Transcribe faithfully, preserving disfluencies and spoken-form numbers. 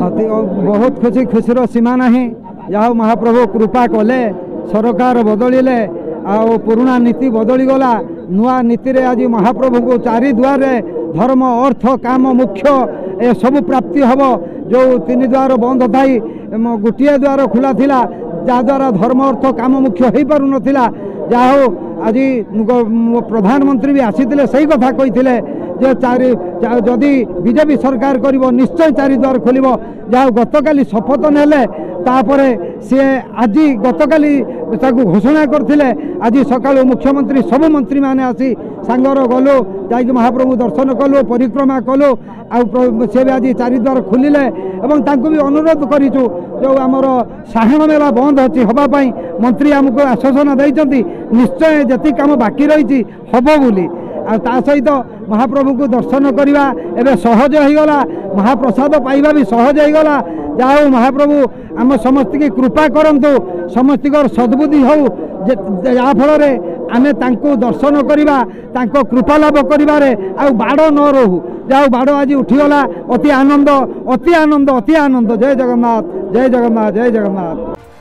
बहुत खुशी खुशीर सीमा ना जहाँ महाप्रभु कृपा कले सरकार बदलिले आ पुराना नीति बदली गला नुआ नीति रे आज महाप्रभु को चारि द्वार धर्म अर्थ काम मुख्य ए सब प्राप्ति हम जो तीन द्वार बंद थाई गोटे द्वार खुला थिला जहाद्वारा धर्म अर्थ काम मुख्य हो पार नाला जहाँ आज प्रधानमंत्री भी आसीथिले सही कथा कही जे चारि जदि बीजेपी सरकार करिवो निश्चय चारि द्वार खोलिबो जहाँ गतकाली शपथ नेले तापरे सी आज गतकाली ताकू घोषणा करथिले आज सकाळु मुख्यमंत्री सब मंत्री माने आसी सांगर गलु जाकि महाप्रभु दर्शन कलु परिक्रमा कलु से भी आज चारि द्वार खोलिले एवं तांको भी अनुरोध करिचु जो आमर साहण मेला बंद अच्छी हवापाई मंत्री आमको आश्वासन देइचंती निश्चय जति काम बाकी रही हब बोली आ सहित महाप्रभु को दर्शन करवा एवं सहज हो गला महाप्रसाद पाइबा भी सहज हो गला जाओ महाप्रभु आम समस्त की कृपा करंतु समस्त सद्बुद्धि हो जाफल आमे तांको दर्शन करवा तांको कृपा लाभ करिबारे आ बाड़ न रहू जाओ बाड़ आज उठीगला अति आनंद अति आनंद अति आनंद जय जगन्नाथ जय जगन्नाथ जय जगन्नाथ।